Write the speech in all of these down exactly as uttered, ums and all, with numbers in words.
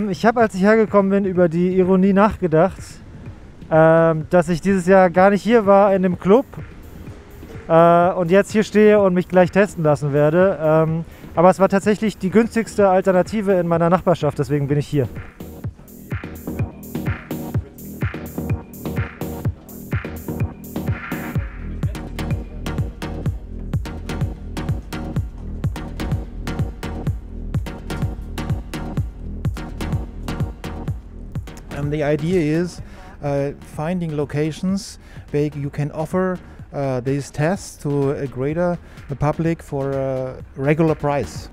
Ich habe, als ich hergekommen bin, über die Ironie nachgedacht, ähm, dass ich dieses Jahr gar nicht hier war in dem Club äh, und jetzt hier stehe und mich gleich testen lassen werde. Ähm, aber es war tatsächlich die günstigste Alternative in meiner Nachbarschaft, deswegen bin ich hier. And the idea is uh, finding locations where you can offer uh, these tests to a greater public for a regular price.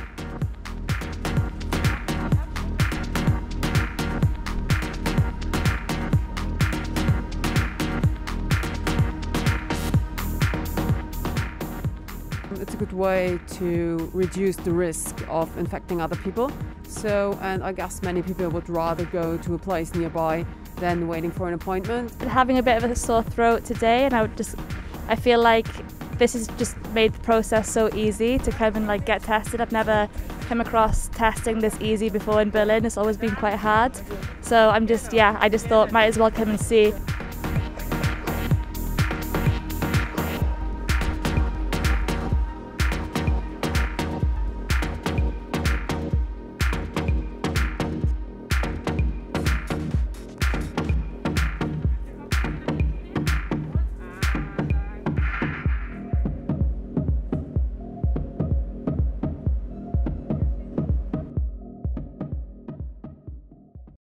It's a good way to reduce the risk of infecting other people. So, and I guess many people would rather go to a place nearby than waiting for an appointment. Having a bit of a sore throat today, and I would just, I feel like this has just made the process so easy to come and like get tested. I've never come across testing this easy before in Berlin. It's always been quite hard. So I'm just, yeah, I just thought might as well come and see.